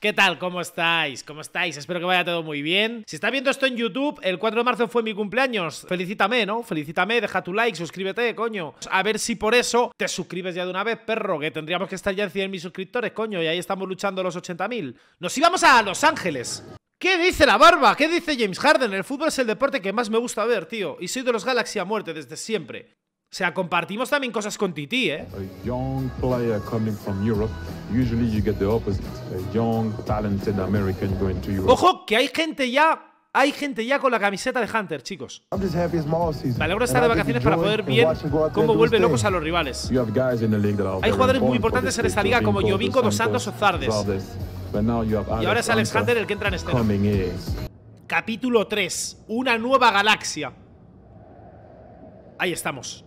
¿Qué tal? ¿Cómo estáis? ¿Cómo estáis? Espero que vaya todo muy bien. Si estás viendo esto en YouTube, el 4 de marzo fue mi cumpleaños. Felicítame, ¿no? Felicítame, deja tu like, suscríbete, coño. A ver si por eso te suscribes ya de una vez, perro, que tendríamos que estar ya en 100.000 suscriptores, coño, y ahí estamos luchando los 80.000. Nos íbamos a Los Ángeles. ¿Qué dice la barba? ¿Qué dice James Harden? El fútbol es el deporte que más me gusta ver, tío. Y soy de los Galaxy a muerte desde siempre. O sea, compartimos también cosas con Titi, ¿eh? A young player coming from Europe, usually you get the opposite. A young, talented American going to Europe. Ojo, que hay gente ya con la camiseta de Hunter, chicos. Me alegro de estar de vacaciones para poder ver cómo vuelve locos a los rivales. Hay jugadores muy importantes en esta liga como Jovinko, Dos Santos o Zardes. Y ahora es Alex Hunter el que entra en escena. Capítulo 3. Una nueva galaxia. Ahí estamos.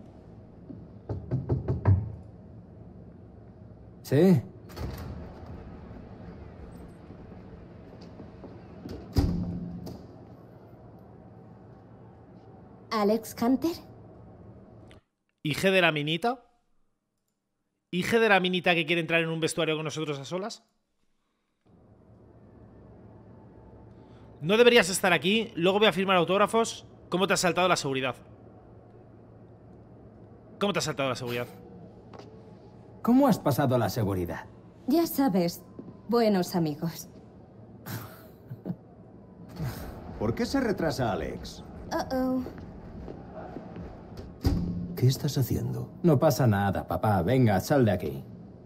Sí. ¿Alex Hunter? ¿Hije de la minita? ¿Hije de la minita que quiere entrar en un vestuario con nosotros a solas? No deberías estar aquí. Luego voy a firmar autógrafos. ¿Cómo te has saltado la seguridad? ¿Cómo te has saltado la seguridad? ¿Cómo has pasado la seguridad? Ya sabes, buenos amigos. ¿Por qué se retrasa Alex? ¿Qué estás haciendo? No pasa nada, papá. Venga, sal de aquí.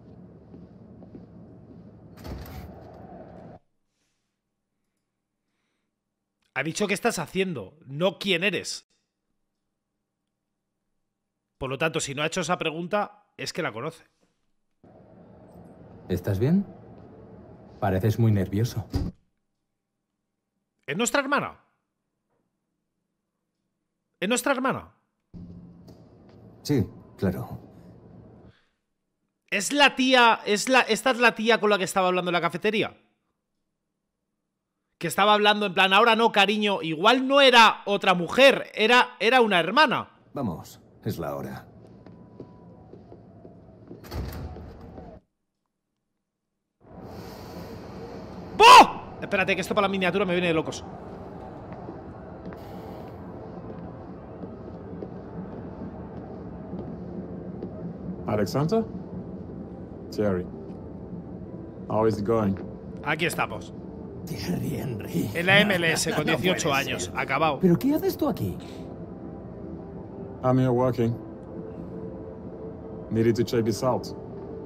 Ha dicho qué estás haciendo, no quién eres. Por lo tanto, si no ha hecho esa pregunta, es que la conoce. ¿Estás bien? Pareces muy nervioso. ¿Es nuestra hermana? ¿Es nuestra hermana? Sí, claro. ¿Es la tía? ¿Esta es la tía con la que estaba hablando en la cafetería? Que estaba hablando en plan, ahora no, cariño. Igual no era otra mujer, era una hermana. Vamos, es la hora. ¡Oh! Espérate, que esto para la miniatura me viene de locos. Alex Hunter? Thierry. How is it going? Aquí estamos. Thierry Henry. En la MLS con 18 puede años, ser. acabado. ¿Pero qué haces tú aquí? I'm here working. Needed to check this out.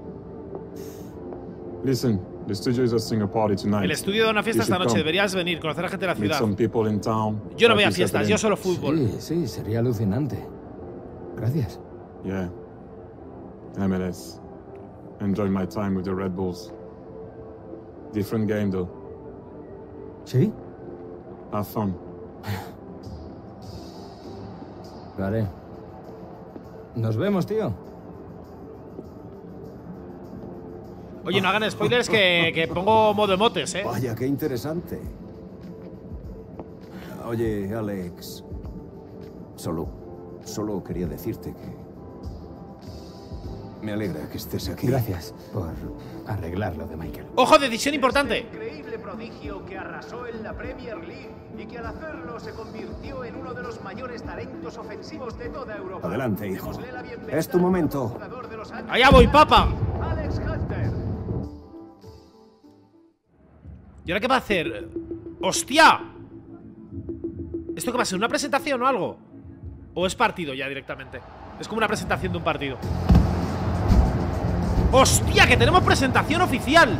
Listen, the studio is hosting a party tonight. El estudio da una fiesta You esta should noche, come. deberías venir, conocer a gente de la Meet ciudad. some people in town. Yo no voy a Help you fiestas, settle yo in. solo fútbol. Sí, sería alucinante. Gracias. Yeah. MLS. Enjoy my time with the Red Bulls. Different game though. ¿Sí? Have fun. Lo haré. Nos vemos, tío. Oye, no hagan spoilers que pongo modo emotes, ¿eh? Vaya, qué interesante. Oye, Alex. Solo quería decirte que... Me alegra que estés aquí. Gracias por arreglar lo de Michael. ¡Ojo, decisión importante! Increíble prodigio que arrasó en la Premier League y que al hacerlo se convirtió en uno de los mayores talentos ofensivos de toda Europa. Adelante, hijo. Démosle la bienvenida Es tu momento. al jugador de los Ángeles, ¡Allá voy, papa! Alex Hunter. ¿Y ahora qué va a hacer? ¡Hostia! ¿Esto qué va a ser? ¿Una presentación o algo? ¿O es partido ya directamente? Es como una presentación de un partido. ¡Hostia! ¡Que tenemos presentación oficial!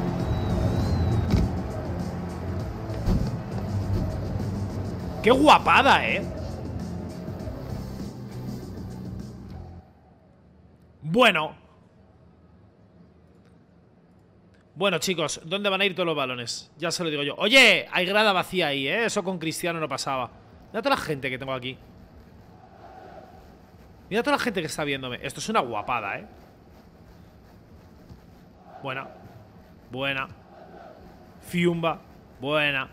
¡Qué guapada, eh! Bueno, chicos, ¿dónde van a ir todos los balones? Ya se lo digo yo. Oye, hay grada vacía ahí, ¿eh? Eso con Cristiano no pasaba. Mira toda la gente que tengo aquí. Mira toda la gente que está viéndome. Esto es una guapada, ¿eh? Buena. Fiumba. Buena.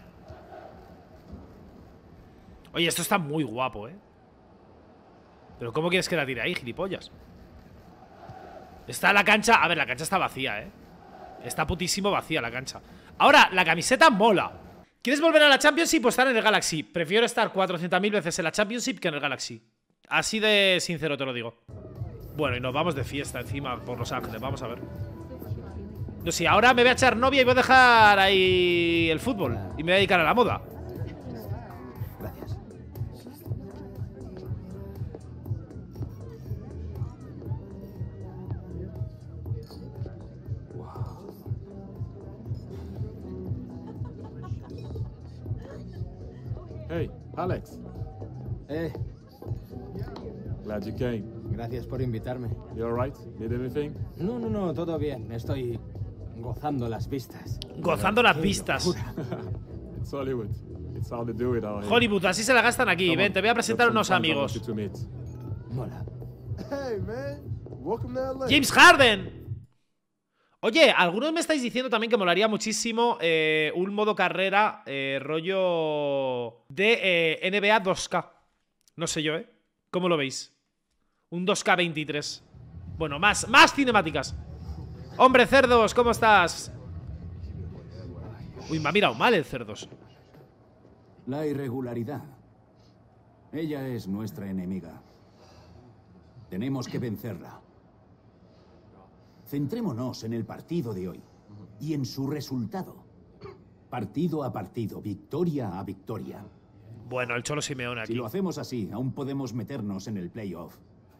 Oye, esto está muy guapo, ¿eh? Pero ¿cómo quieres que la tire ahí, gilipollas? Está la cancha... A ver, la cancha está vacía, ¿eh? Está putísimo vacía la cancha. Ahora, la camiseta mola. ¿Quieres volver a la Championship o estar en el Galaxy? Prefiero estar 400.000 veces en la Championship que en el Galaxy. Así de sincero te lo digo. Bueno, y nos vamos de fiesta encima por Los Ángeles. Vamos a ver. No sé, ahora me voy a echar novia y voy a dejar ahí el fútbol. Y me voy a dedicar a la moda. Gracias. Hey, Alex. Glad you came. Gracias por invitarme. You alright? Need anything? No, todo bien. Estoy gozando las vistas. Gozando las vistas. It's Hollywood. It's how they do it out here. Hollywood, así se la gastan aquí. Come Ven, on, te voy a presentar got unos some friends I amigos. want you to meet. Mola. Hey, man. Welcome to LA. James Harden. Oye, algunos me estáis diciendo también que molaría muchísimo un modo carrera rollo de NBA 2K. No sé yo, ¿eh? ¿Cómo lo veis? Un 2K 23. Bueno, más cinemáticas. Hombre, Cerdos, ¿cómo estás? Uy, me ha mirado mal el Cerdos. La irregularidad. Ella es nuestra enemiga. Tenemos que vencerla. Centrémonos en el partido de hoy y en su resultado. Partido a partido, victoria a victoria. Bueno, el Cholo Simeone Si aquí. lo hacemos así, aún podemos meternos en el playoff.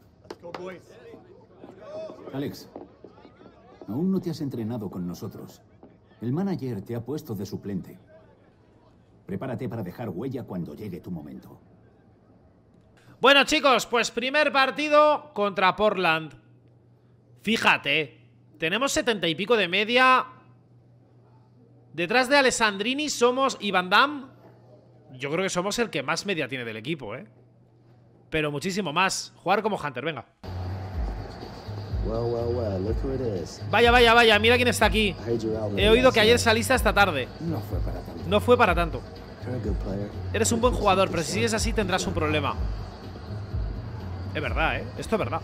Alex, aún no te has entrenado con nosotros. El manager te ha puesto de suplente. Prepárate para dejar huella cuando llegue tu momento. Bueno, chicos, pues primer partido contra Portland. Fíjate, tenemos 70 y pico de media. Detrás de Alessandrini somos y Van Damme. Yo creo que somos el que más media tiene del equipo, ¿eh? Pero muchísimo más. Jugar como Hunter, venga. Well, look who it is. Vaya, mira quién está aquí. I heard you were out He oído que ayer saliste esta tarde. No fue para tanto. No fue para tanto. You're a good player. Eres un buen jugador, pero si sigues así tendrás un problema. Es verdad, ¿eh? Esto es verdad.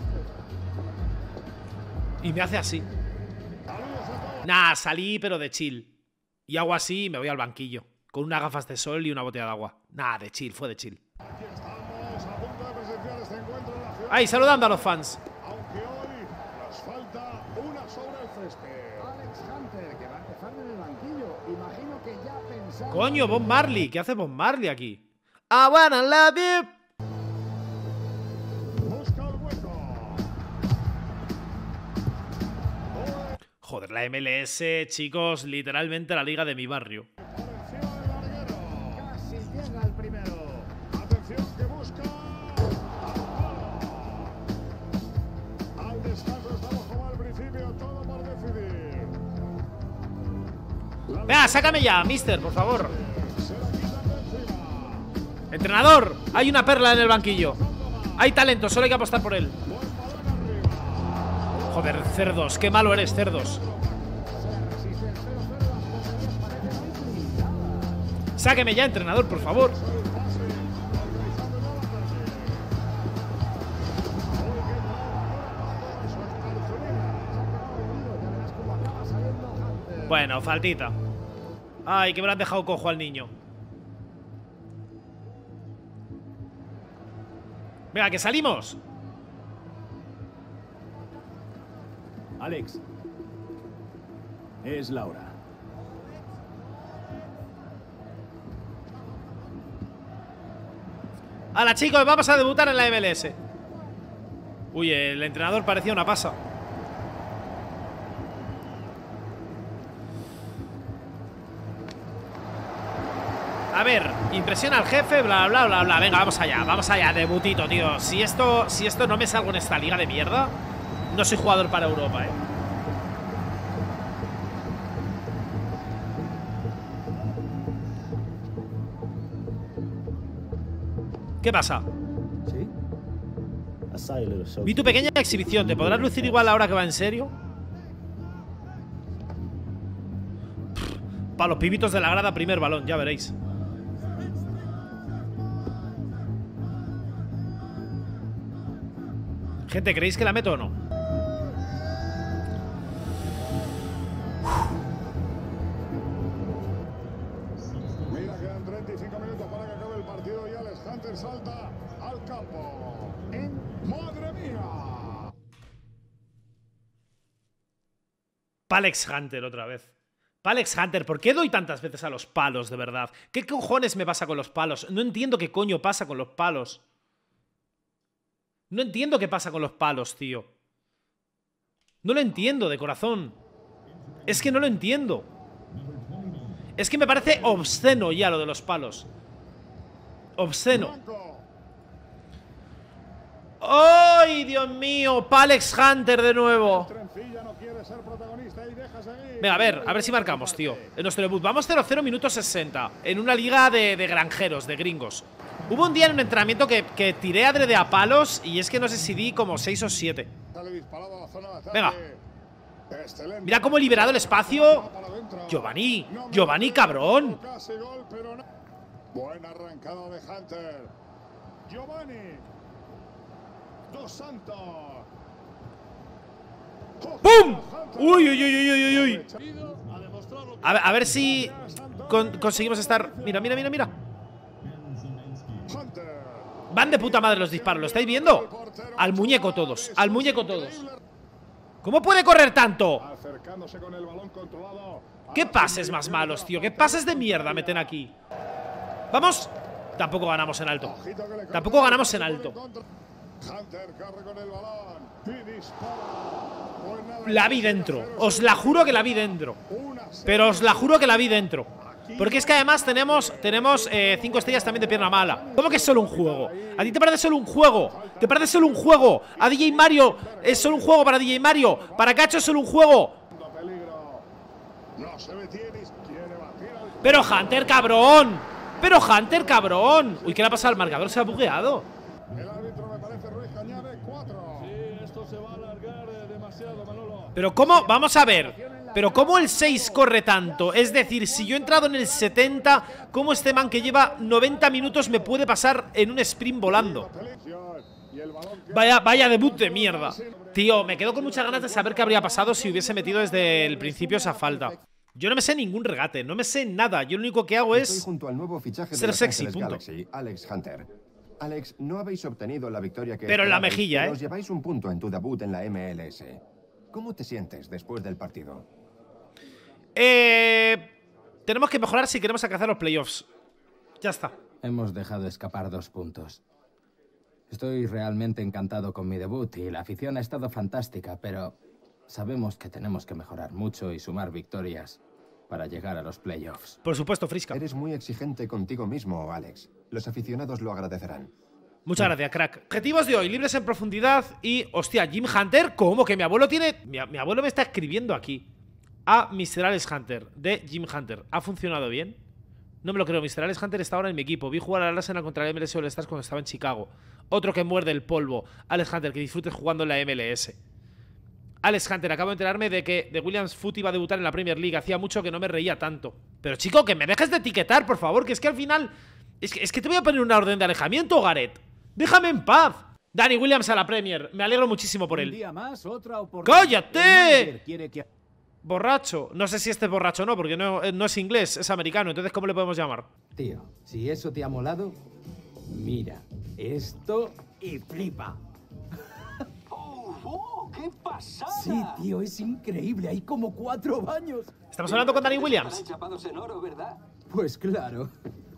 Y me hace así. Nah, salí pero de chill. Y hago así y me voy al banquillo. Con unas gafas de sol y una botella de agua. Nah, de chill, fue de chill. Ahí, saludando a los fans. Aunque hoy nos falta una sobre el césped. Alex Hunter, que va a empezar en el banquillo. Imagino que ya pensaba... Coño, Bob Marley. ¿Qué hace Bob Marley aquí? I wanna love you. Busca el hueco. Joder, la MLS, chicos, literalmente la liga de mi barrio. Atención el larguero. Casi llega el primero. Atención que busca... Al descanso estamos como al principio, todo por decidir. Venga, sácame ya, mister, por favor. Se la quitan de encima. Entrenador, hay una perla en el banquillo. Hay talento, solo hay que apostar por él. Joder, Cerdos, qué malo eres, Cerdos. Sáqueme ya, entrenador, por favor. Bueno, faltita. Ay, que me lo han dejado cojo al niño. Venga, que salimos. Alex. Es Laura. Hala, chicos, vamos a debutar en la MLS. Uy, el entrenador parecía una pasa. A ver, impresiona al jefe, bla, bla, bla, bla. Venga, vamos allá, debutito, tío. Si esto no me salgo en esta liga de mierda, no soy jugador para Europa, ¿eh? ¿Qué pasa? ¿Sí? I saw your little show. Vi tu pequeña exhibición. ¿Te podrás lucir igual ahora que va en serio? Para los pibitos de la grada, primer balón, ya veréis. Gente, ¿creéis que la meto o no? salta al campo. ¡Madre mía! Palex Hunter otra vez. Palex Hunter, ¿por qué doy tantas veces a los palos, de verdad? ¿Qué cojones me pasa con los palos? No entiendo qué coño pasa con los palos. No entiendo qué pasa con los palos, tío. No lo entiendo, de corazón. Es que no lo entiendo. Es que me parece obsceno ya lo de los palos. Obsceno. ¡Ay, Dios mío! Palex Hunter de nuevo. Venga, a ver si marcamos, tío. En nuestro debut. Vamos 0-0 minuto 60. En una liga de granjeros, de gringos. Hubo un día en un entrenamiento que tiré adrede a palos y es que no sé si di como 6 o 7. Venga. Mira cómo he liberado el espacio. Giovanni, cabrón. Buena arrancada de Hunter. Giovanni. Dos Santos. ¡Pum! ¡Uy! A ver si conseguimos estar... Mira. Van de puta madre los disparos, ¿lo estáis viendo? Al muñeco todos, ¿Cómo puede correr tanto? ¿Qué pases más malos, tío? ¿Qué pases de mierda meten aquí? ¡Vamos! Tampoco ganamos en alto. La vi dentro. Os la juro que la vi dentro. Pero os la juro que la vi dentro. Porque es que además tenemos 5 estrellas también de pierna mala. ¿Cómo que es solo un juego? ¿A ti te parece solo un juego? ¿Te parece solo un juego? A DJ Mario es solo un juego para DJ Mario. Para Cacho es solo un juego. Pero Hunter, cabrón. Uy, ¿qué le ha pasado al marcador? Se ha bugueado. Pero ¿cómo? Vamos a ver. Pero ¿cómo el 6 corre tanto? Es decir, si yo he entrado en el 70, ¿cómo este man que lleva 90 minutos me puede pasar en un sprint volando? Vaya debut de mierda. Tío, me quedo con muchas ganas de saber qué habría pasado si hubiese metido desde el principio esa falta. Yo no me sé ningún regate, no me sé nada. Yo lo único que hago es junto al nuevo fichaje ser de sexy, Los punto. Ángeles Galaxy, Alex Hunter. Alex, no habéis obtenido la victoria que pero en la esperabais, mejilla, pero os lleváis un punto en tu debut en la MLS. ¿Cómo te sientes después del partido? Tenemos que mejorar si queremos alcanzar los playoffs. Ya está. Hemos dejado escapar 2 puntos. Estoy realmente encantado con mi debut y la afición ha estado fantástica, pero sabemos que tenemos que mejorar mucho y sumar victorias para llegar a los playoffs. Por supuesto, Frisca. Eres muy exigente contigo mismo, Alex. Los aficionados lo agradecerán. Muchas gracias, crack. Objetivos de hoy, libres en profundidad y... Hostia, Jim Hunter, ¿cómo? Que mi abuelo tiene... Mi abuelo me está escribiendo aquí. A Mr. Alex Hunter, de Jim Hunter. ¿Ha funcionado bien? No me lo creo, Mr. Alex Hunter está ahora en mi equipo. Vi jugar al Arsenal contra el MLS All Stars cuando estaba en Chicago. Otro que muerde el polvo. Alex Hunter, que disfrutes jugando en la MLS. Alex Hunter, acabo de enterarme de que The Williams Foot iba a debutar en la Premier League. Hacía mucho que no me reía tanto. Pero chico, que me dejes de etiquetar, por favor. Que es que al final... Es que te voy a poner una orden de alejamiento, Gareth. Déjame en paz. Danny Williams a la Premier. Me alegro muchísimo por él. ¡Cállate! Borracho. No sé si este es borracho o no, porque no es inglés, es americano. Entonces, ¿cómo le podemos llamar? Tío, si eso te ha molado, mira esto y flipa. ¡Qué pasada! Sí, tío, es increíble. Hay como 4 baños. ¿Estamos hablando con Danny Williams? Chapados en oro, ¿verdad? Pues claro.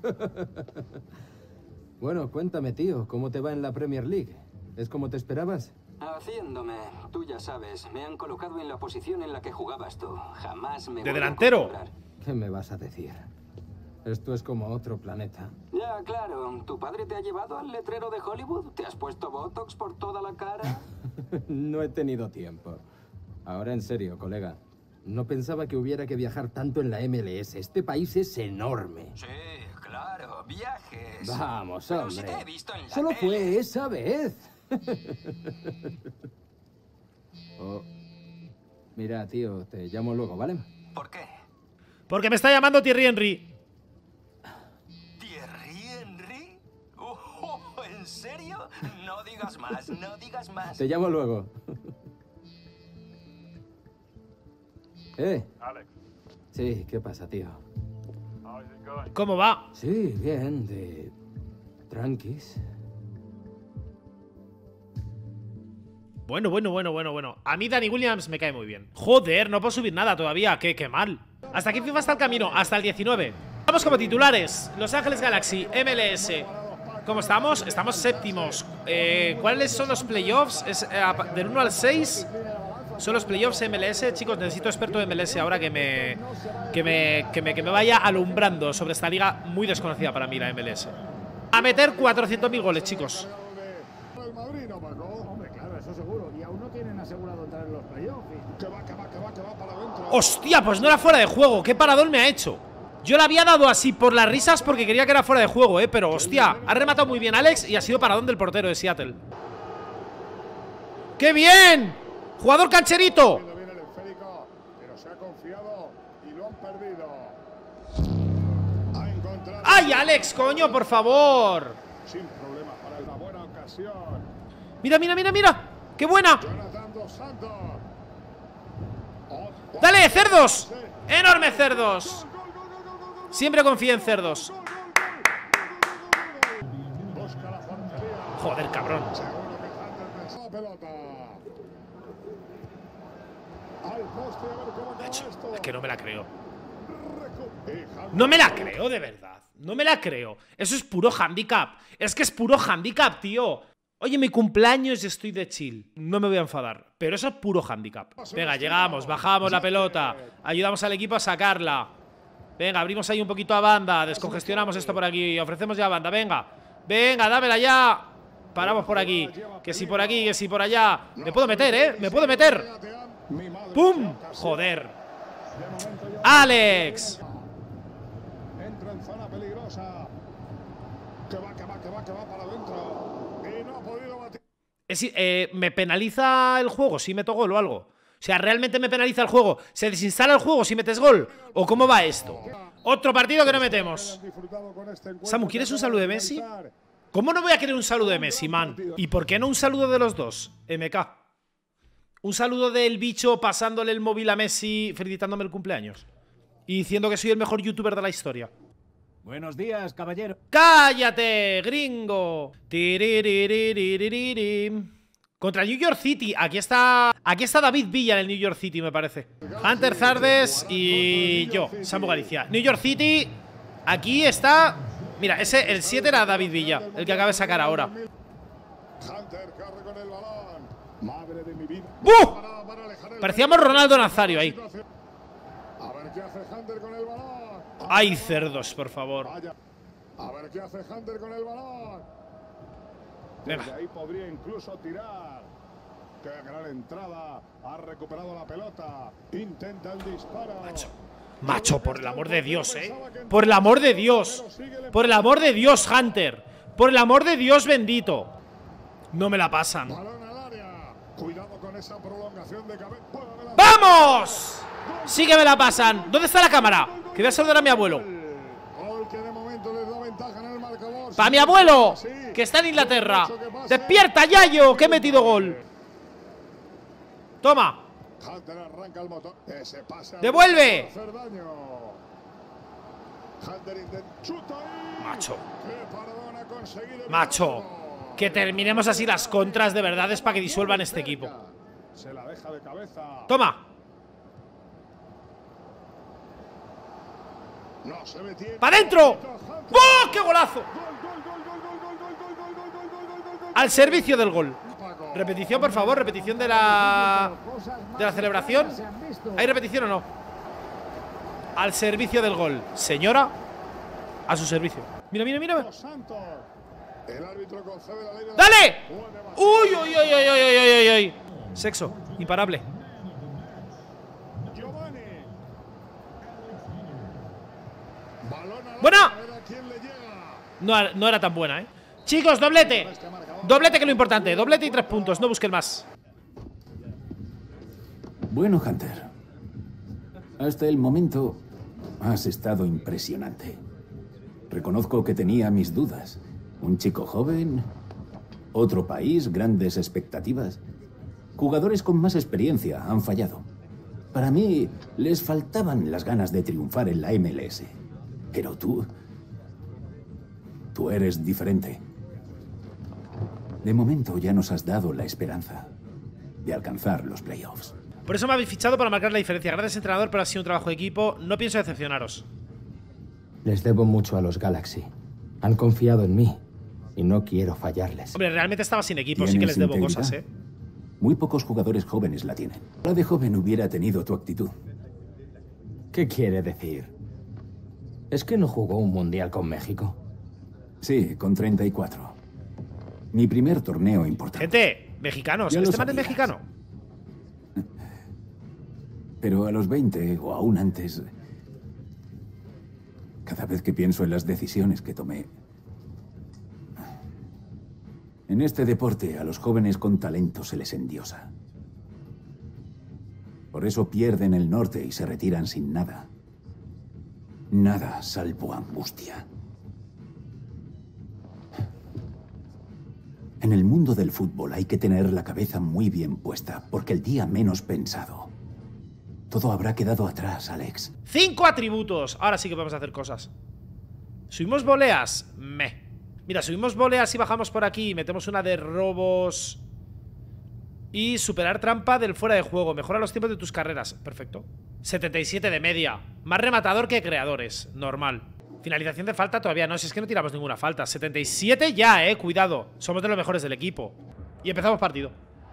Bueno, cuéntame, tío, ¿cómo te va en la Premier League? ¿Es como te esperabas? Haciéndome. Tú ya sabes, me han colocado en la posición en la que jugabas tú. Jamás me ¿De voy a delantero? acostumbrar. ¿Qué me vas a decir? Esto es como otro planeta. Ya, claro. ¿Tu padre te ha llevado al letrero de Hollywood? ¿Te has puesto botox por toda la cara? No he tenido tiempo. Ahora en serio, colega. No pensaba que hubiera que viajar tanto en la MLS. Este país es enorme. Sí, claro. Viajes. Vamos, Pero hombre. si te he visto en la Solo tele. fue esa vez. Oh. Mira, tío, te llamo luego, ¿vale? ¿Por qué? Porque me está llamando Thierry Henry. ¿Thierry Henry? ¿En serio? No digas más, no digas más. Te llamo luego. Alex, Sí, ¿qué pasa, tío? how is it going? ¿Cómo va? Sí, bien, Tranquis. Bueno. A mí Danny Williams me cae muy bien. Joder, no puedo subir nada todavía. Qué mal. ¿Hasta qué FIFA está el camino? Hasta el 19. Vamos como titulares. Los Ángeles Galaxy, MLS. ¿Cómo estamos? Estamos séptimos. ¿Cuáles son los playoffs? Es, del 1 al 6 son los playoffs MLS. Chicos, necesito experto de MLS ahora que me vaya alumbrando sobre esta liga muy desconocida para mí, la MLS. A meter 400.000 goles, chicos. ¡Hostia! Pues no era fuera de juego. ¿Qué paradón me ha hecho? Yo le había dado así por las risas porque quería que era fuera de juego, pero hostia, ha rematado muy bien Alex y ha sido paradón del portero de Seattle. ¡Qué bien! ¡Jugador cancherito! ¡Ay, Alex, coño, por favor! Mira. ¡Qué buena! ¡Dale, cerdos! ¡Enorme cerdos! Siempre confía en cerdos. Joder, cabrón. Macho, es que no me la creo. No me la creo, de verdad. No me la creo. Eso es puro handicap. Es que es puro handicap, tío. Oye, mi cumpleaños y estoy de chill. No me voy a enfadar. Pero eso es puro handicap. Venga, llegamos, bajamos la pelota. Ayudamos al equipo a sacarla. Venga, abrimos ahí un poquito a banda. Descongestionamos esto por aquí. Ofrecemos ya a banda, venga. Venga, dámela ya. Paramos por aquí. Que si por aquí, que si por allá. Me puedo meter, me puedo meter. ¡Pum! Joder. ¡Alex! Entra en zona peligrosa. Que va para adentro. Y no ha podido batir. ¿Me penaliza el juego si meto gol o algo? O sea, ¿realmente me penaliza el juego? ¿Se desinstala el juego si metes gol? ¿O cómo va esto? Otro partido que no metemos. Samu, ¿quieres un saludo de Messi? ¿Cómo no voy a querer un saludo de Messi, man? ¿Y por qué no un saludo de los dos? MK. Un saludo del bicho pasándole el móvil a Messi, felicitándome el cumpleaños. Y diciendo que soy el mejor youtuber de la historia. Buenos días, caballero. ¡Cállate, gringo! Contra el New York City. Aquí está David Villa en el New York City, me parece. Hunter Zardes y yo, Samu Galicia. New York City. Aquí está. Mira, el 7 era David Villa, el que acaba de sacar ahora. ¡Buh! Parecíamos Ronaldo Nazario ahí. ¡Ay, cerdos, por favor! A ver qué hace Hunter con el balón. Desde ahí podría incluso tirar. ¡Qué gran entrada! Ha recuperado la pelota. Intenta el disparo. Macho, por el amor de Dios, Por el amor de Dios. Por el amor de Dios, Hunter. Por el amor de Dios bendito. No me la pasan. Cuidado con esa prolongación de cabeza. ¡Vamos! Sí que me la pasan. ¿Dónde está la cámara? Que voy a saludar a mi abuelo. ¡Para mi abuelo! Que está en Inglaterra. ¡Despierta, Yayo! Que he metido gol. Toma. ¡Devuelve! Macho. Que terminemos así las contras de verdad es para que disuelvan este equipo. Toma. ¡Para adentro! ¡Oh, qué golazo! Al servicio del gol. Repetición, por favor, repetición de la celebración. ¿Hay repetición o no? Al servicio del gol. Señora, a su servicio. Mira. ¡Dale! ¡Uy! Sexo, imparable. ¡Buena! No era tan buena, Chicos, doblete. Doblete, que es lo importante. Doblete y 3 puntos, no busquen más. Bueno, Hunter. Hasta el momento has estado impresionante. Reconozco que tenía mis dudas. Un chico joven, otro país, grandes expectativas. Jugadores con más experiencia han fallado. Para mí, les faltaban las ganas de triunfar en la MLS. Pero tú Tú eres diferente. De momento ya nos has dado la esperanza de alcanzar los playoffs. Por eso me habéis fichado para marcar la diferencia. Gracias, entrenador, pero ha sido un trabajo de equipo. No pienso decepcionaros. Les debo mucho a los Galaxy. Han confiado en mí y no quiero fallarles. Hombre, realmente estaba sin equipo, sí que les debo integridad? cosas, ¿eh? Muy pocos jugadores jóvenes la tienen. La de joven hubiera tenido tu actitud. ¿Qué quiere decir? ¿Es que no jugó un mundial con México? Sí, con 34. Mi primer torneo importante. Gente, mexicanos. Ya lo Este man es sabías. mexicano. Pero a los 20 o aún antes, cada vez que pienso en las decisiones que tomé. En este deporte a los jóvenes con talento se les endiosa. Por eso pierden el norte y se retiran sin nada. Nada salvo angustia. En el mundo del fútbol hay que tener la cabeza muy bien puesta, porque el día menos pensado, todo habrá quedado atrás, Alex. 5 atributos. Ahora sí que podemos hacer cosas. ¿Subimos voleas? Mira, subimos voleas y bajamos por aquí. Metemos una de robos. Y superar trampa del fuera de juego. Mejora los tiempos de tus carreras. Perfecto. 77 de media. Más rematador que creadores. Normal. Finalización de falta todavía no. Si es que no tiramos ninguna falta. 77 ya, cuidado. Somos de los mejores del equipo. Y empezamos partido.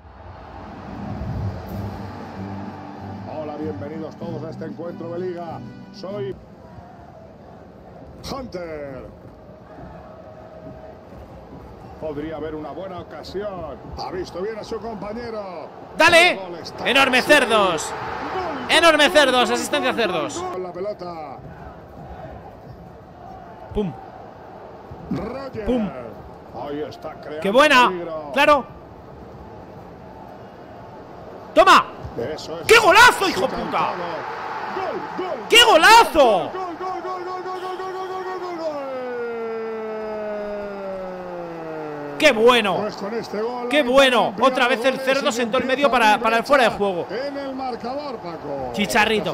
Hola, bienvenidos todos a este encuentro de liga. Soy Hunter. Podría haber una buena ocasión. Ha visto bien a su compañero. ¡Dale! ¡Enorme cerdos! ¡Enorme cerdos! Asistencia cerdos. Con la pelota. ¡Pum! Roger. ¡Pum! Ahí está creando ¡Qué buena! peligro. ¡Claro! ¡Toma! Eso es. ¡Qué golazo, hijo Cantado. puta! Gol, gol, ¡Qué golazo! gol, gol, gol, gol, gol, gol, gol, gol, gol, gol, gol. ¡Qué bueno! Pues con este gol ¡Qué hay bueno! ampliado Otra vez el goles cerdo y sentó el empieza medio para la el fuera de brecha juego. En el marcador, Paco. Chicharrito.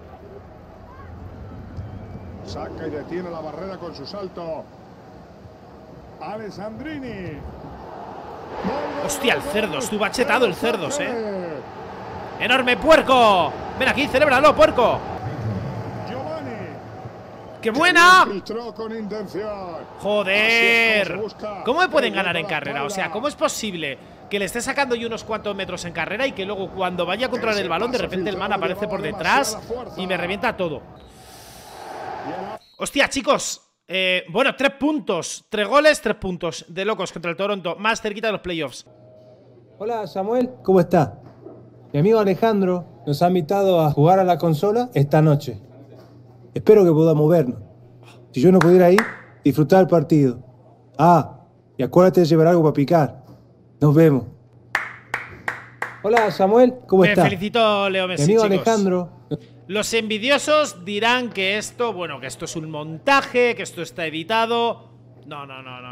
Saca y detiene la barrera con su salto. Alessandrini. Hostia, el cerdo. Estuvo achetado el cerdo, ¡Enorme puerco! Ven aquí, celébralo, puerco. Giovanni. ¡Qué buena! Filtró con intención. ¡Joder! Así es como se busca ¿Cómo me pueden el ganar gol en a la carrera? O sea, espalda. ¿cómo es posible que le esté sacando yo unos cuantos metros en carrera y que luego cuando vaya a controlar el balón de repente el man aparece por detrás y me revienta todo? Hostia, chicos. Bueno, 3 puntos. 3 goles, 3 puntos. De locos contra el Toronto. Más cerquita de los playoffs. Hola Samuel, ¿cómo está? Mi amigo Alejandro nos ha invitado a jugar a la consola esta noche. Espero que podamos vernos. Si yo no pudiera ir, disfrutar el partido. Ah, y acuérdate de llevar algo para picar. Nos vemos. Hola Samuel, ¿cómo Te está? felicito, Leo Messi, Mi amigo chicos. Alejandro. Los envidiosos dirán que esto, bueno, que esto es un montaje, que esto está editado. No.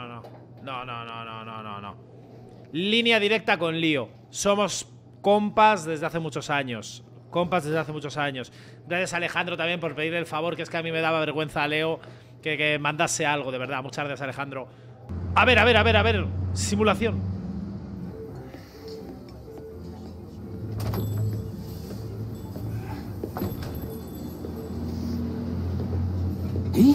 Línea directa con Lío. Somos compas desde hace muchos años. Gracias a Alejandro también por pedir el favor, que es que a mí me daba vergüenza a Leo que mandase algo, de verdad. Muchas gracias, Alejandro. A ver. Simulación. ¿Y?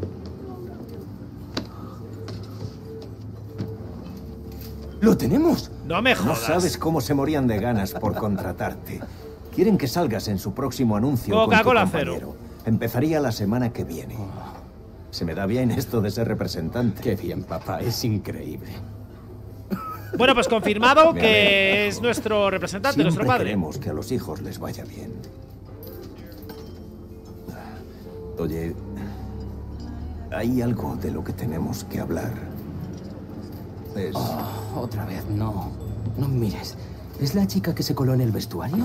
¡Lo tenemos! No me No jodas. sabes cómo se morían de ganas por contratarte. Quieren que salgas en su próximo anuncio con tu Coca-Cola compañero. cero. Empezaría la semana que viene. Se me da bien esto de ser representante. Qué bien, papá, es increíble. Bueno, pues confirmado Me que alegro, es nuestro representante, Siempre nuestro padre. queremos que a los hijos les vaya bien. Oye, hay algo de lo que tenemos que hablar. Otra vez, no. No mires. ¿Es la chica que se coló en el vestuario?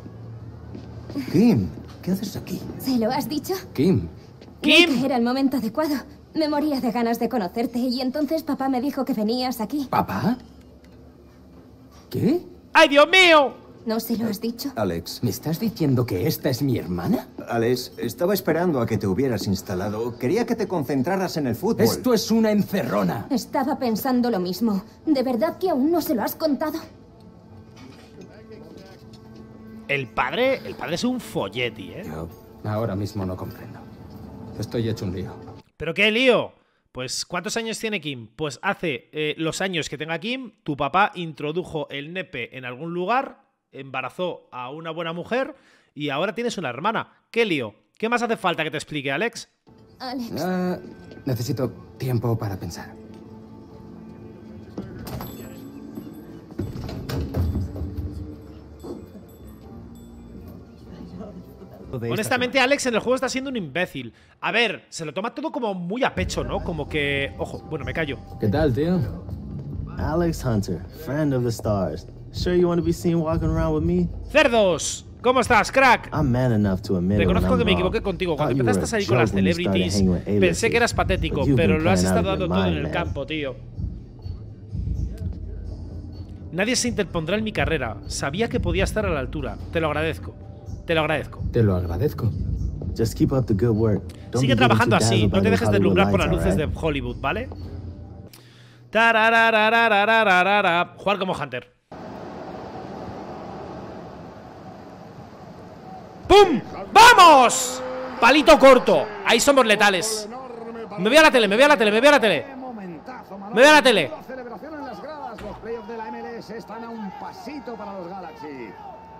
Kim, ¿qué haces aquí? ¿Se lo has dicho? Kim. Nunca era el momento adecuado. Me moría de ganas de conocerte y entonces papá me dijo que venías aquí. ¿Papá? ¿Qué? ¡Ay, Dios mío! ¿No se lo has dicho? Alex. ¿Me estás diciendo que esta es mi hermana? Alex, estaba esperando a que te hubieras instalado. Quería que te concentraras en el fútbol. Esto es una encerrona. Estaba pensando lo mismo. ¿De verdad que aún no se lo has contado? El padre es un folleti, ¿eh? Yo ahora mismo no comprendo. Estoy hecho un lío. ¿Pero qué lío? Pues, ¿cuántos años tiene Kim? Pues hace los años que tenga Kim, tu papá introdujo el nepe en algún lugar, embarazó a una buena mujer y ahora tienes una hermana. ¿Qué lío? ¿Qué más hace falta que te explique, Alex? Alex. Necesito tiempo para pensar. Honestamente, Alex en el juego está siendo un imbécil. A ver, se lo toma todo como muy a pecho, ¿no? Como que... Ojo, bueno, me callo. ¿Qué tal, tío? Alex Hunter, friend of the stars. Sure you want to be seen walking around with me? ¡Cerdos! ¿Cómo estás, crack? I'm man enough to admit Reconozco que me equivoqué contigo. Cuando empezaste a salir con las celebrities, pensé que eras patético, pero lo has estado dando todo en el campo, tío. Nadie se interpondrá en mi carrera. Sabía que podía estar a la altura. Te lo agradezco. Te lo agradezco. Te lo agradezco. Just keep up the good work. Sigue trabajando así. No te dejes deslumbrar por las luces de Hollywood, ¿vale? Jugar como Hunter. ¡Pum! ¡Vamos! Palito corto. Ahí somos letales. Me voy a la tele, me voy a la tele, me voy a la tele. Me voy a la tele. Los playoffs de la MLS están a un pasito para los Galaxy.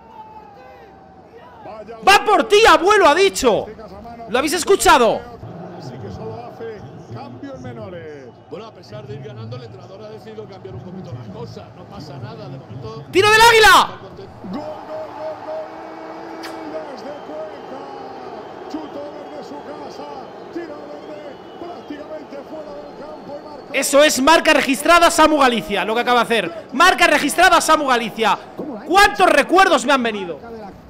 ¡Va por ti, abuelo! Ha dicho. ¿Lo habéis escuchado? Así que solo hace cambios menores. Bueno, a pesar de ir ganando, el entrenador ha decidido cambiar un poquito las cosas. No pasa nada, de momento. ¡Tiro del águila! Gol, gol, gol, gol. Desde Cuenca. Chutó desde su casa. Tiro desde prácticamente fuera del campo y marca. Eso es marca registrada Samu Galicia, lo que acaba de hacer. Marca registrada Samu Galicia. ¿Cuántos recuerdos me han venido?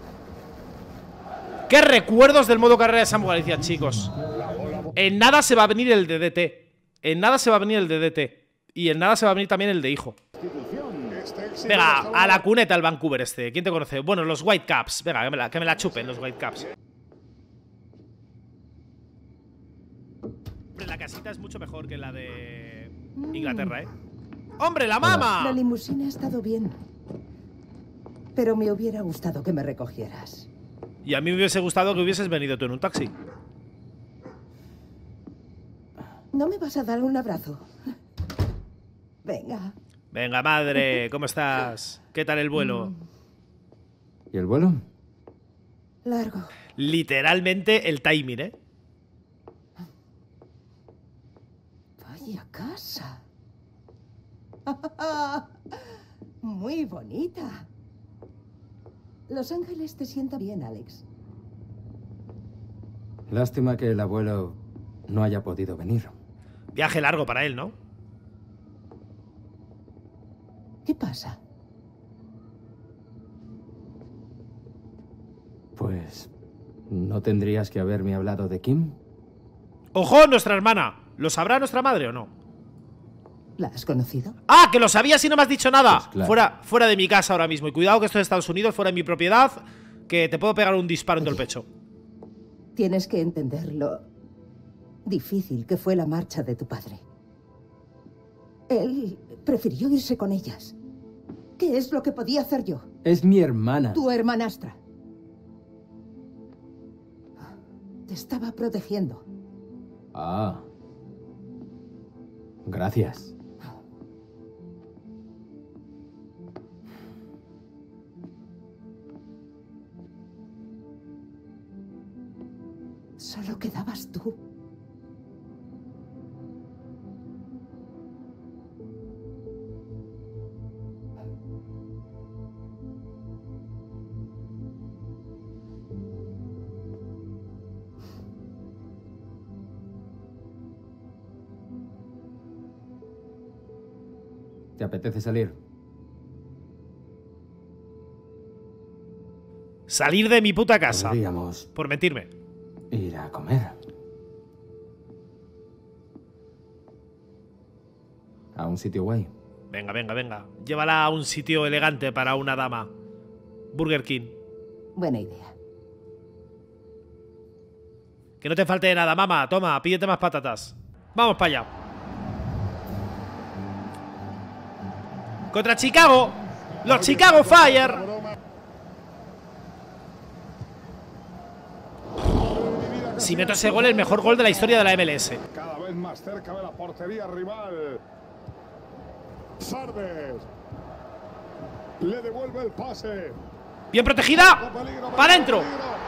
¿Qué recuerdos del modo carrera de Samu Galicia, chicos? En nada se va a venir el de DT. En nada se va a venir el de DT. Y en nada se va a venir también el de hijo. Venga, a la cuneta el Vancouver este. ¿Quién te conoce? Bueno, los Whitecaps. Venga, que me la chupen los Whitecaps. Hombre, la casita es mucho mejor que la de Inglaterra, ¿eh? ¡Hombre, la mama! La limusina ha estado bien. Pero me hubiera gustado que me recogieras. Y a mí me hubiese gustado que hubieses venido tú en un taxi. ¿No me vas a dar un abrazo? Venga. Venga, madre, ¿cómo estás? ¿Qué tal el vuelo? ¿Y el vuelo? Largo. Literalmente el timing, ¿eh? Vaya casa. Muy bonita. Los Ángeles te sienta bien, Alex. Lástima que el abuelo no haya podido venir. Viaje largo para él, ¿no? ¿Qué pasa? Pues... ¿no tendrías que haberme hablado de Kim? ¡Ojo, nuestra hermana! ¿Lo sabrá nuestra madre o no? ¿La has conocido? ¡Ah, que lo sabías y no me has dicho nada! Pues claro. Fuera de mi casa ahora mismo. Y cuidado que esto es Estados Unidos, fuera de mi propiedad, que te puedo pegar un disparo en todo el pecho. Tienes que entender lo difícil que fue la marcha de tu padre. Él prefirió irse con ellas. ¿Qué es lo que podía hacer yo? Es mi hermana. Tu hermanastra. Te estaba protegiendo. Ah. Gracias. Solo quedabas tú. ¿Te apetece salir? Salir de mi puta casa. Podríamos por mentirme. Ir a comer. A un sitio guay. Venga, venga, venga. Llévala a un sitio elegante para una dama. Burger King. Buena idea. Que no te falte de nada, mamá. Toma, pídete más patatas. Vamos para allá. Contra Chicago. Los Chicago Fire. Si meto ese gol, el mejor gol de la historia de la MLS. Cada vez más cerca de la portería rival. Sardes. Le devuelve el pase. Bien protegida. Para adentro.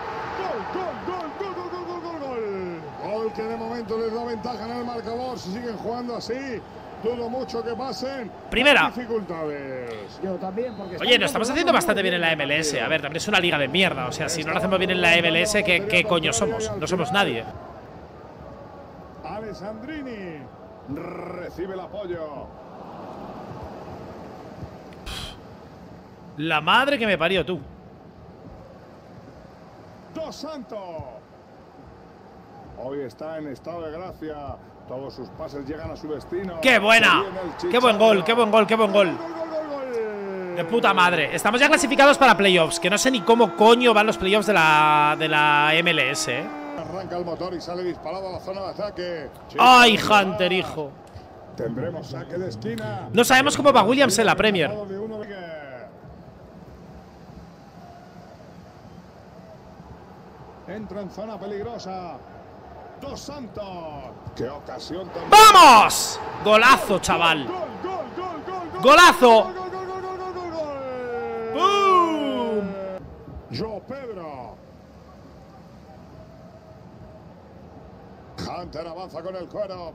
Gol que de momento les da ventaja en el marcador. Si siguen jugando así, dudo mucho que pasen. Primera. Dificultades. Oye, lo estamos haciendo bastante bien en la MLS. A ver, también es una liga de mierda. O sea, si no lo hacemos bien en la MLS, ¿qué coño somos? No somos nadie. Alessandrini recibe el apoyo. La madre que me parió, tú. Dos Santos. Hoy está en estado de gracia. Todos sus pases llegan a su destino. ¡Qué buena! ¡Qué buen gol! ¡Qué buen gol! ¡Qué buen gol! De puta madre. Estamos ya clasificados para playoffs. Que no sé ni cómo coño van los playoffs de la MLS, ¿eh? Arranca el motor y sale disparado a la zona de ataque. ¡Ay, Hunter, hijo! Tendremos saque de esquina. No sabemos cómo va Williams en la Premier. Entra en zona peligrosa. Dos Santos. ¡Qué ocasión tan... ¡Vamos! Golazo, chaval. ¡Golazo! ¡Bum! Joe Pedro. Hunter avanza con el cuero.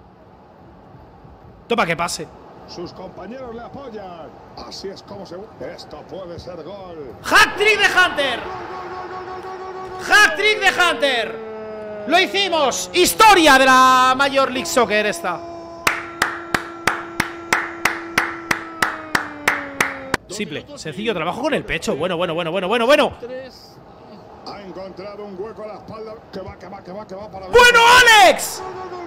Toma que pase. Sus compañeros le apoyan. Así es como se... Esto puede ser gol. ¡Hat-trick de Hunter! ¡Hat-trick de Hunter! ¡Lo hicimos! ¡Historia de la Major League Soccer esta! Simple, sencillo, trabajo con el pecho. Bueno. Ha encontrado un hueco a la espalda. Que va para... ¡Bueno, Alex!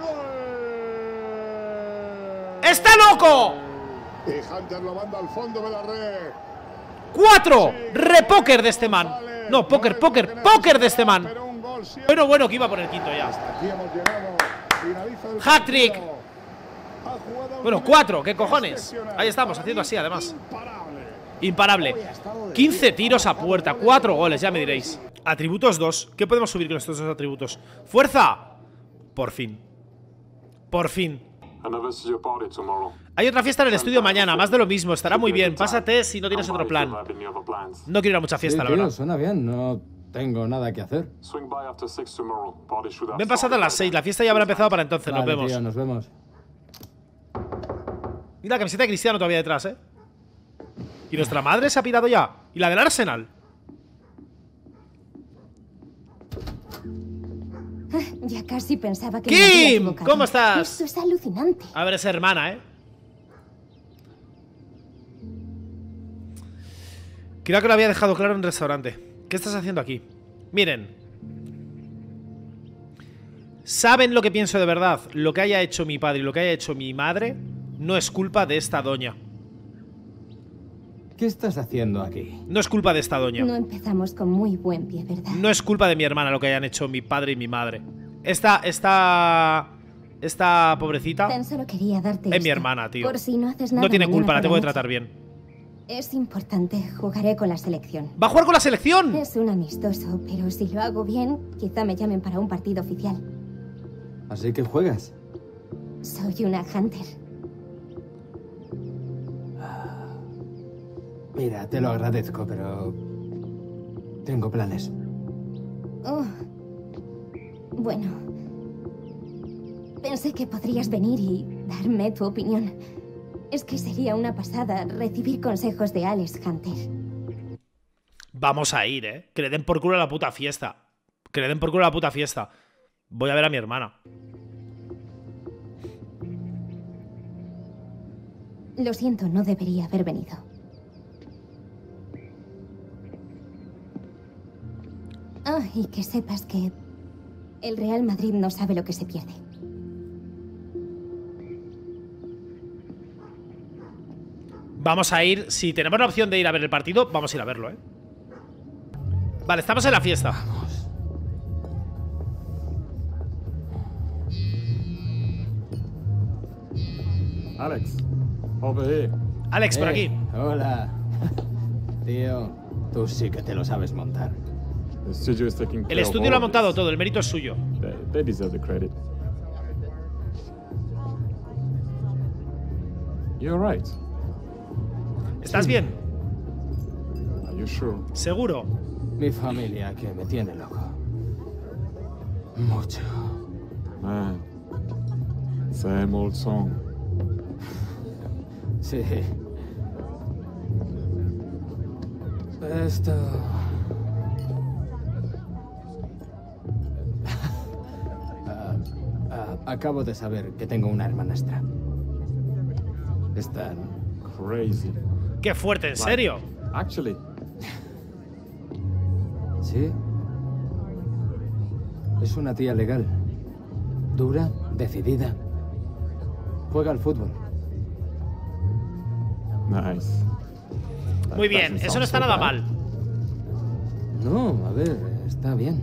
¡Está loco! Y Hunter lo manda al fondo de la red. 4. Repóker de este man. No, póker de este man. Bueno, que iba por el quinto ya. Hat-trick. Bueno, 4, ¿qué cojones? Ahí estamos, haciendo así, además. Imparable. 15 tiros a puerta, 4 goles, ya me diréis. Atributos 2. ¿Qué podemos subir con estos dos atributos? ¡Fuerza! Por fin. Hay otra fiesta en el estudio mañana, más de lo mismo. Estará muy bien, pásate si no tienes otro plan. No quiero ir a mucha fiesta, la verdad. Suena bien, no tengo nada que hacer. Ven pasada a las 6, la fiesta ya habrá empezado para entonces. Vale, nos vemos. Tío, nos vemos. Mira la camiseta de Cristiano todavía detrás, ¿eh? Y nuestra madre se ha pirado ya. Y la del Arsenal. Ya casi pensaba que... ¡Kim! ¿Cómo estás? Esto es alucinante. A ver, esa hermana, ¿eh? Creo que lo había dejado claro en el restaurante. ¿Qué estás haciendo aquí? Miren. ¿Saben lo que pienso de verdad? Lo que haya hecho mi padre y lo que haya hecho mi madre no es culpa de esta doña. ¿Qué estás haciendo aquí? No es culpa de esta doña. No empezamos con muy buen pie, ¿verdad? No es culpa de mi hermana lo que hayan hecho mi padre y mi madre. Esta pobrecita Tan solo quería darte es mi hermana, tío. Por si no haces nada No tiene mañana culpa, la por tengo que noche. tratar bien. Es importante, jugaré con la selección. ¿Va a jugar con la selección? Es un amistoso, pero si lo hago bien, quizá me llamen para un partido oficial. ¿Así que juegas? Soy una Hunter. Mira, te lo agradezco, pero... tengo planes. Oh. Bueno. Pensé que podrías venir y darme tu opinión. Es que sería una pasada recibir consejos de Alex Hunter. Vamos a ir, ¿eh? Que le den por culo a la puta fiesta. Que le den por culo a la puta fiesta. Voy a ver a mi hermana. Lo siento, no debería haber venido. Ah, y que sepas que el Real Madrid no sabe lo que se pierde. Vamos a ir, si tenemos la opción de ir a ver el partido, vamos a ir a verlo, ¿eh? Vale, estamos en la fiesta. Alex, over here. Alex, por aquí. Hola. Tío, tú sí que te lo sabes montar. The studio is taking care El of estudio all lo ha of montado this. todo, el mérito es suyo. They deserve the credit. You're right. ¿Estás bien? Are you sure? ¿Seguro? Mi familia que me tiene loco. Mucho. Man, same old song. Sí. Esto... acabo de saber que tengo una hermanastra. Están... Crazy. ¡Qué fuerte! ¿En serio? Actually. Sí. Es una tía legal. Dura, decidida. Juega al fútbol. Nice. Muy bien, eso no está nada mal. No, a ver, está bien.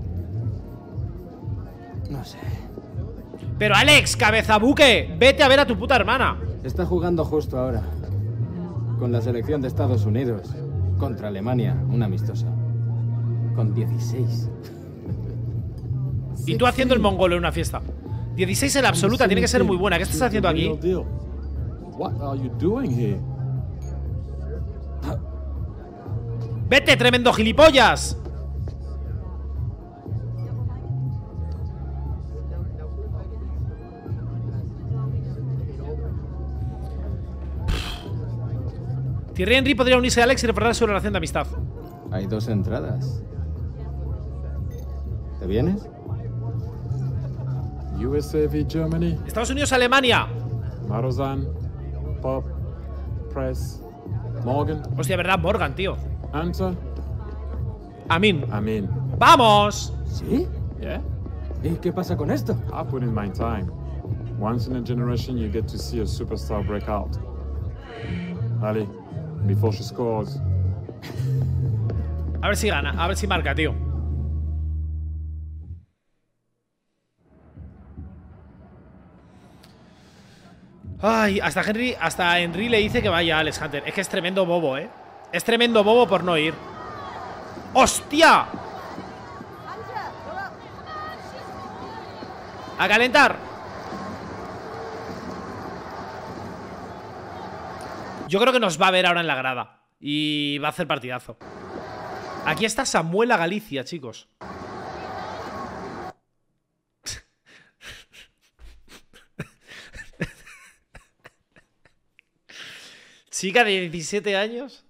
No sé. Pero Alex, cabezabuque, vete a ver a tu puta hermana. Está jugando justo ahora. Con la selección de Estados Unidos. Contra Alemania, una amistosa. Con 16. Y tú haciendo el mongolo en una fiesta. 16 en la absoluta, tiene que ser muy buena. ¿Qué estás haciendo aquí? What are you doing here? ¡Vete, tremendo gilipollas! Thierry Henry podría unirse a Alex y reparar su relación de amistad. Hay 2 entradas. ¿Te vienes? USA v Germany. Estados Unidos, Alemania. Marozan, Pop, Press, Morgan. Hostia, verdad, Morgan, tío. Anta. Amin. Amin. ¡Vamos! ¿Sí? Yeah. ¿Y qué pasa con esto? I put in my time. Once in a generation, you get to see a superstar break out. Ali, before she scores. A ver si gana, a ver si marca, tío. Ay, hasta Henry le dice que vaya a Alex Hunter. Es que es tremendo bobo, ¿eh? Es tremendo bobo por no ir. ¡Hostia! ¡A calentar! Yo creo que nos va a ver ahora en la grada. Y va a hacer partidazo. Aquí está Samuel a Galicia, chicos. Chica de 17 años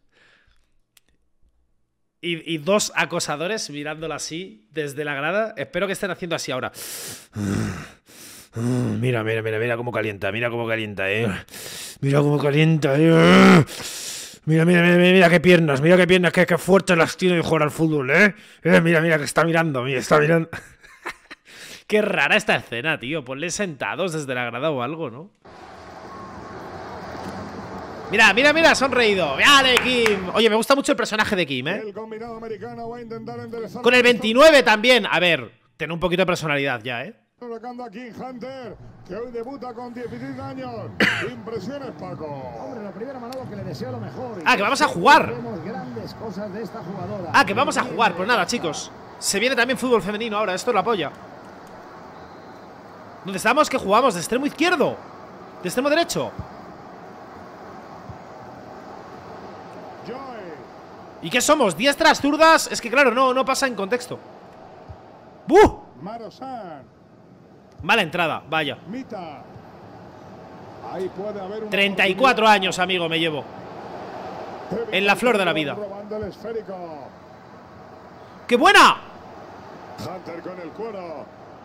y 2 acosadores mirándola así desde la grada. Espero que estén haciendo así ahora. Mira, mira, mira, mira cómo calienta. Mira cómo calienta, Mira cómo calienta, Mira, mira, mira, mira qué piernas, qué fuertes las tiene de jugar al fútbol, Mira, mira que está mirando, está mirando. Qué rara esta escena, tío. Ponle sentados desde la grada o algo, ¿no? Mira, mira, mira, sonreído. ¡Vale, Kim! Oye, me gusta mucho el personaje de Kim, El combinado americano va a intentar enderezar. Con el 29 también. A ver, tiene un poquito de personalidad ya, Colocando a King Hunter, que hoy debuta con 16 años. Impresiones, Paco. Hombre, lo primero, Manolo, que le deseo lo mejor. Ah, que vamos a jugar. Vemos grandes cosas de esta jugadora. Ah, que vamos a jugar. Pues nada, chicos. Se viene también fútbol femenino ahora. Esto es la polla. ¿Dónde estamos? ¿Qué jugamos? ¿De extremo izquierdo? ¿De extremo derecho? ¿Y qué somos? ¿Diestras, zurdas? Es que claro, no pasa en contexto. ¡Buh! Mala entrada, vaya. Ahí puede haber 34 años, amigo, me llevo. En la flor de la vida. ¡Qué buena! Hunter con el cuero.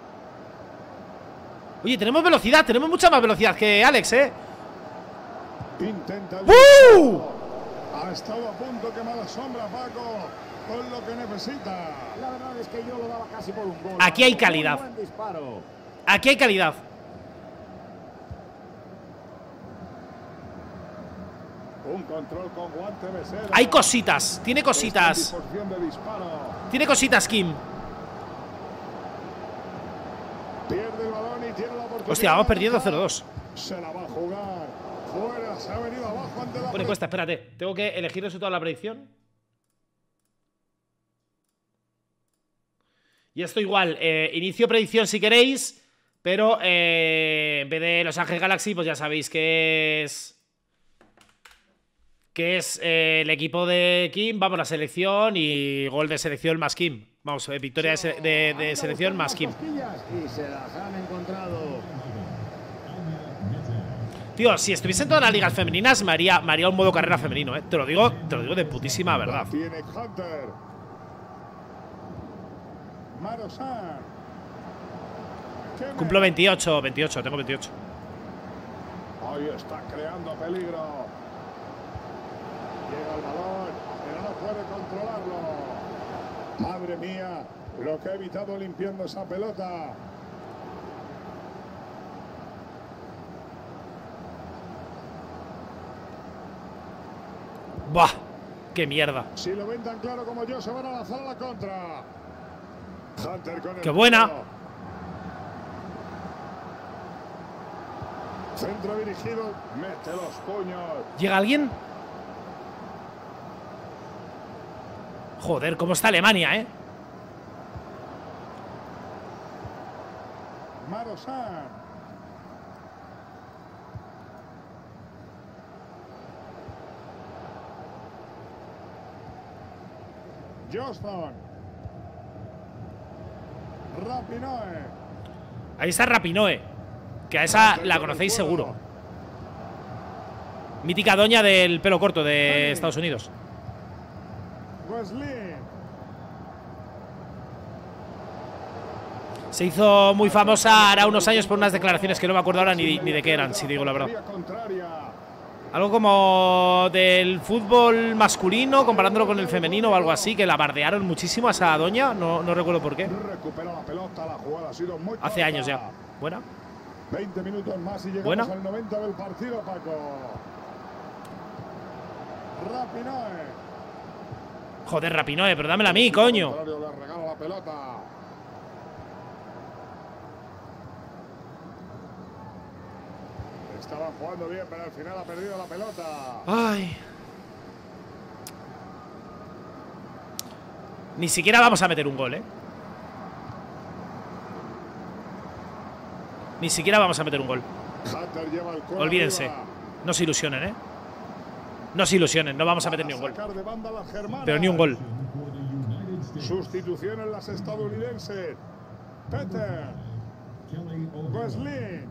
Oye, tenemos velocidad, tenemos mucha más velocidad que Alex, Intenta el Ha estado a punto que mala sombra, Paco, con lo que necesita. La verdad es que yo lo daba casi por un gol. Aquí hay calidad. Buen disparo. Aquí hay calidad. Un control con guante mesero. Hay cositas, tiene cositas. Tiene cositas, Kim. Pierde el balón y tiene la oportunidad. Hostia, vamos perdiendo 0-2. Se la va a jugar. Fuera, se ha venido abajo ante la. Bueno, cuesta, espérate. Tengo que elegir el resultado de la predicción. Y esto igual. Inicio predicción si queréis. Pero en vez de Los Ángeles Galaxy, pues ya sabéis que es. Que es el equipo de Kim. Vamos, la selección y gol de selección más Kim. Vamos, victoria de selección más Kim. Y se las han encontrado. Tío, si estuviesen todas las ligas femeninas, me haría un modo carrera femenino, Te lo digo de putísima verdad. Tiene Hunter. Marosan. Cumplo 28, tengo 28. Ahí está creando peligro. Llega el balón, pero no puede controlarlo. Madre mía, lo que ha evitado limpiando esa pelota. ¡Buah! ¡Qué mierda! Si lo ven tan claro como yo, se van a lanzar a la contra. Hunter con el ¡Qué buena! Centro dirigido, mete los puños. ¿Llega alguien? Joder, cómo está Alemania, Marosan. Johnston. Rapinoe. Ahí está Rapinoe. Que a esa la conocéis seguro. Mítica doña del pelo corto de Estados Unidos. Wesley. Se hizo muy famosa hará unos años por unas declaraciones que no me acuerdo ahora ni de qué eran, si digo la verdad. Algo como del fútbol masculino, comparándolo con el femenino o algo así, que la bardearon muchísimo a esa doña, no recuerdo por qué. Recupera la pelota, la jugada ha sido muy hace corta. años ya. Buena. 20 minutos más y llegamos Buena. al 90 del partido, Paco. Rapinoe. Joder, Rapinoe, pero dámela a mí, coño. Le regala la pelota. Estaban jugando bien, pero al final ha perdido la pelota. Ay. Ni siquiera vamos a meter un gol, Ni siquiera vamos a meter un gol. Hunter lleva el cuero Olvídense. arriba. No se ilusionen, No se ilusionen, no vamos a meter ni un gol. Sacar de banda las germanas. Pero ni un gol. Sustitución en las estadounidenses. Peter. Wesley.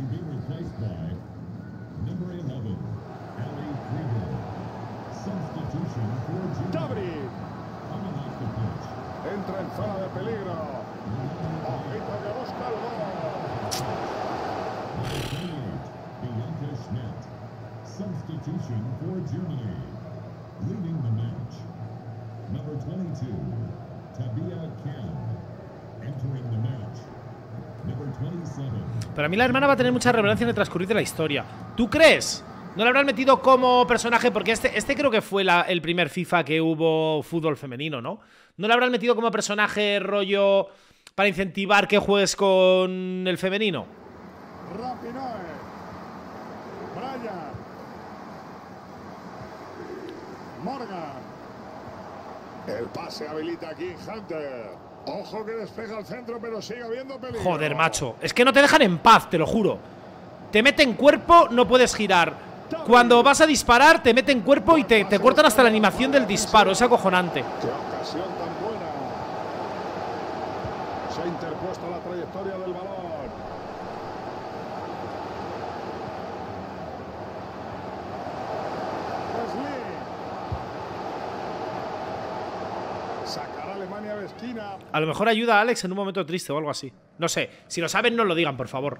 Dabri. Entra en zona de peligro. Ojito que busca el gol. Substitution for Germany. Leading the match, number 22, Tabia Khan. Entering the match, number 27. Para mí la hermana va a tener mucha relevancia en el transcurrir de la historia. ¿Tú crees? ¿No la habrán metido como personaje? Porque este creo que fue el primer FIFA que hubo fútbol femenino, ¿no? ¿No la habrán metido como personaje rollo para incentivar que juegues con el femenino? Rapinoe. Brian. Morgan. El pase habilita aquí Hunter. Ojo que despeja el centro, pero sigue habiendo peligro. Joder, macho. Es que no te dejan en paz, te lo juro. Te meten cuerpo, no puedes girar. Cuando vas a disparar, te meten cuerpo y te cortan hasta la animación del disparo. Es acojonante. Qué ocasión tan buena. Se ha interpuesto la trayectoria del balón. Wesley. Sacará Alemania de esquina. A lo mejor ayuda a Alex en un momento triste o algo así. No sé. Si lo saben, no lo digan, por favor.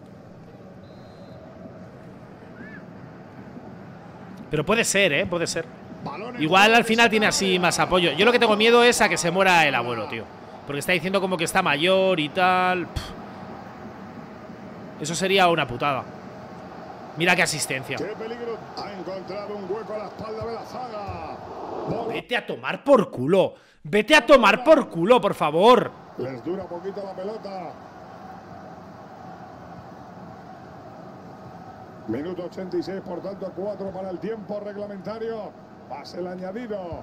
Pero puede ser, puede ser. Igual al final tiene así más apoyo. Yo lo que tengo miedo es a que se muera el abuelo, tío. Porque está diciendo como que está mayor y tal. Eso sería una putada. Mira qué asistencia. ¡Qué peligro! Ha encontrado un hueco a la espalda de la zaga. Vete a tomar por culo. Vete a tomar por culo, por favor. Les dura poquito la pelota. Minuto 86, por tanto 4 para el tiempo reglamentario. Pase el añadido.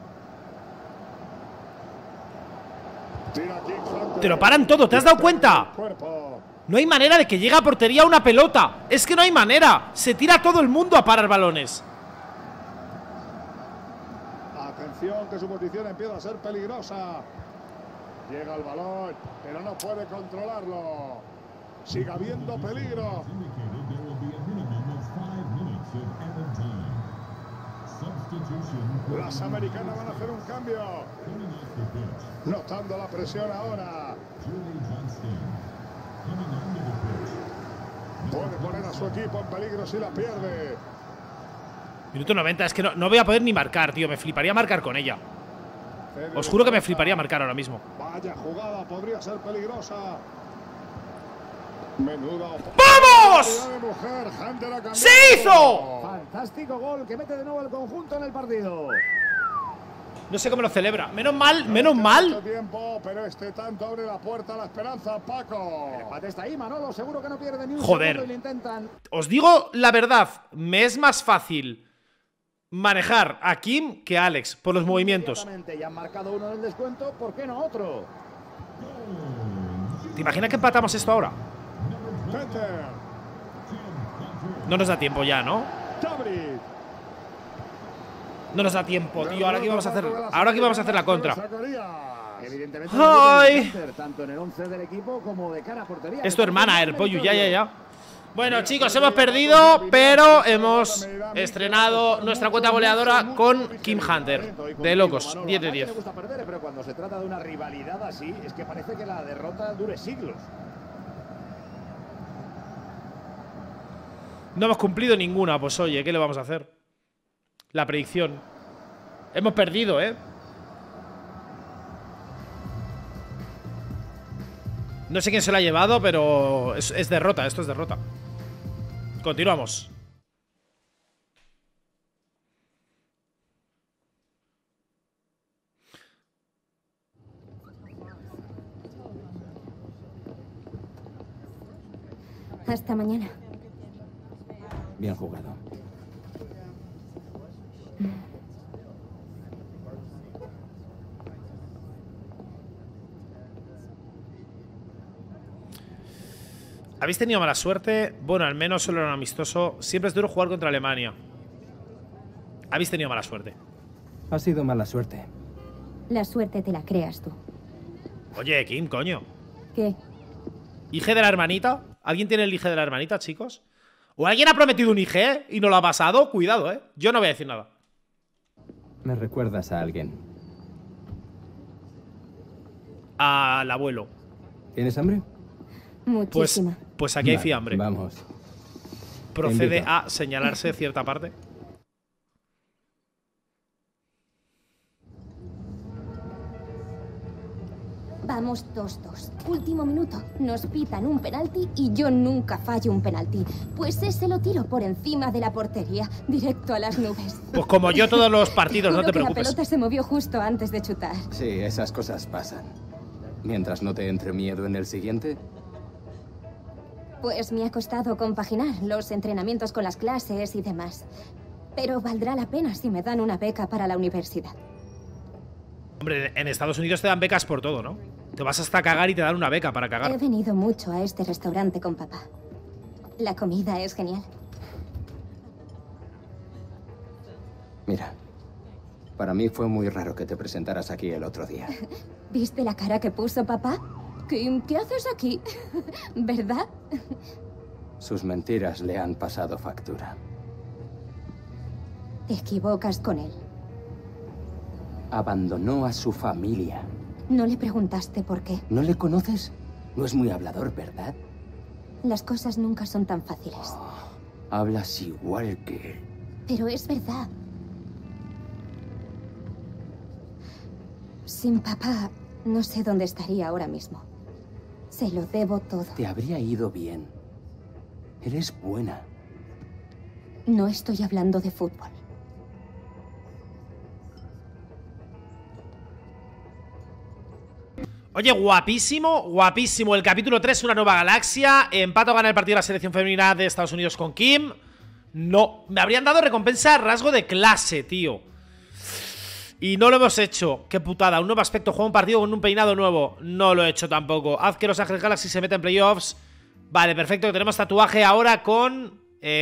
Tira Kim Hunter. Te lo paran todo, ¿te has dado cuenta? No hay manera de que llegue a portería una pelota. Es que no hay manera. Se tira todo el mundo a parar balones. Atención, que su posición empieza a ser peligrosa. Llega el balón, pero no puede controlarlo. Sigue habiendo peligro. Las americanas van a hacer un cambio. Notando la presión ahora. Puede poner a su equipo en peligro si la pierde. Minuto 90, es que no voy a poder ni marcar, tío. Me fliparía marcar con ella. Os juro que me fliparía marcar ahora mismo. Vaya jugada, podría ser peligrosa. Menuda ¡vamos! Mujer, ¡se hizo! Fantástico gol que mete de nuevo el conjunto en el partido. No sé cómo lo celebra. Menos mal, menos mal. Tiempo, pero este tanto abre la puerta a la esperanza, Paco. El empate está ahí, Manolo. Seguro que no pierde ni un Joder. segundo y lo intentan. Os digo la verdad, me es más fácil manejar a Kim que a Alex por los movimientos. Ya han marcado uno del descuento, ¿por qué no otro? ¿Te imaginas que empatamos esto ahora? No nos da tiempo ya, ¿no? No nos da tiempo, tío. Ahora aquí vamos a hacer, la contra. Evidentemente, ¡ay! Tanto en el 11 del equipo como de cara a portería. Es tu hermana, el pollo, ya. Bueno, chicos, hemos perdido, pero hemos estrenado nuestra cuenta goleadora con Kim Hunter. De locos, 10 de 10. Me gusta perder, pero cuando se trata de una rivalidad así, es que parece que la derrota dure siglos. No hemos cumplido ninguna, pues oye, ¿qué le vamos a hacer? La predicción. Hemos perdido, ¿eh? No sé quién se la ha llevado, pero es derrota, esto es derrota. Continuamos. Hasta mañana. Bien jugado. ¿Habéis tenido mala suerte? Bueno, al menos solo era un amistoso. Siempre es duro jugar contra Alemania. ¿Habéis tenido mala suerte? Ha sido mala suerte. La suerte te la creas tú. Oye, Kim, coño. ¿Qué? ¿IG de la hermanita? ¿Alguien tiene el IG de la hermanita, chicos? ¿O alguien ha prometido un IG y no lo ha pasado? Cuidado, ¿eh? Yo no voy a decir nada. Me recuerdas a alguien. Al abuelo. ¿Tienes hambre? Muchísima. Pues aquí hay fiambre. Vamos. Procede a señalarse cierta parte. Vamos 2-2. Último minuto. Nos pitan un penalti y yo nunca fallo un penalti. Pues ese lo tiro por encima de la portería, directo a las nubes. Pues como yo todos los partidos, no te preocupes. La pelota se movió justo antes de chutar. Sí, esas cosas pasan. Mientras no te entre miedo en el siguiente. Pues me ha costado compaginar los entrenamientos con las clases y demás. Pero valdrá la pena si me dan una beca para la universidad. Hombre, en Estados Unidos te dan becas por todo, ¿no? Te vas hasta cagar y te dan una beca para cagar. He venido mucho a este restaurante con papá. La comida es genial. Mira, para mí fue muy raro que te presentaras aquí el otro día. ¿Viste la cara que puso papá? Kim, ¿qué haces aquí? ¿Verdad? Sus mentiras le han pasado factura. Te equivocas con él. Abandonó a su familia. ¿No le preguntaste por qué? ¿No le conoces? No es muy hablador, ¿verdad? Las cosas nunca son tan fáciles. Hablas igual que... Pero es verdad. Sin papá, no sé dónde estaría ahora mismo. Se lo debo todo. Te habría ido bien. Eres buena. No estoy hablando de fútbol. Oye, guapísimo, guapísimo. El capítulo 3, una nueva galaxia. Empato gana el partido de la selección femenina de Estados Unidos con Kim. No, me habrían dado recompensa rasgo de clase, tío. Y no lo hemos hecho. Qué putada, un nuevo aspecto. Juega un partido con un peinado nuevo. No lo he hecho tampoco. Haz que Los Ángeles Galaxy se meta en playoffs. Vale, perfecto, tenemos tatuaje ahora con...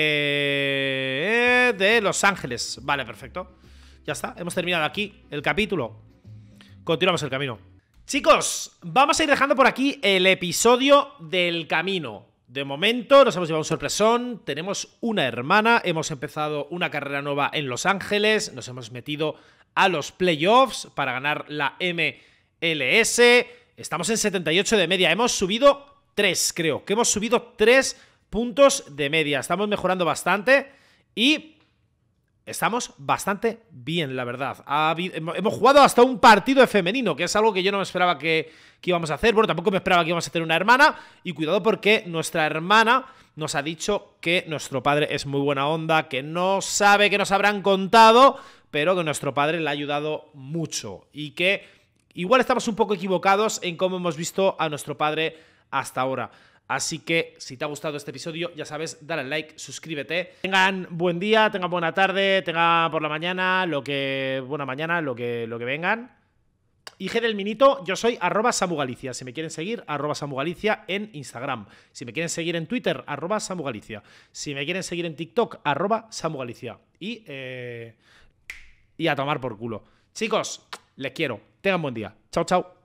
de Los Ángeles. Vale, perfecto. Ya está, hemos terminado aquí el capítulo. Continuamos el camino. Chicos, vamos a ir dejando por aquí el episodio del camino. De momento nos hemos llevado un sorpresón. Tenemos una hermana, hemos empezado una carrera nueva en Los Ángeles. Nos hemos metido a los playoffs para ganar la MLS. Estamos en 78 de media, hemos subido 3, creo que hemos subido 3 puntos de media. Estamos mejorando bastante y estamos bastante bien, la verdad. Hemos jugado hasta un partido de femenino, que es algo que yo no me esperaba que íbamos a hacer. Bueno, tampoco me esperaba que íbamos a tener una hermana. Y cuidado porque nuestra hermana nos ha dicho que nuestro padre es muy buena onda, que no sabe que nos habrán contado, pero que nuestro padre le ha ayudado mucho. Y que igual estamos un poco equivocados en cómo hemos visto a nuestro padre hasta ahora. Así que, si te ha gustado este episodio, ya sabes, dale al like, suscríbete. Tengan buen día, tengan buena tarde, tengan por la mañana, lo que vengan. Y G del Minito, yo soy @SamuGalicia. Si me quieren seguir, @SamuGalicia en Instagram. Si me quieren seguir en Twitter, @SamuGalicia. Si me quieren seguir en TikTok, @SamuGalicia. Y a tomar por culo. Chicos, les quiero. Tengan buen día. Chao, chao.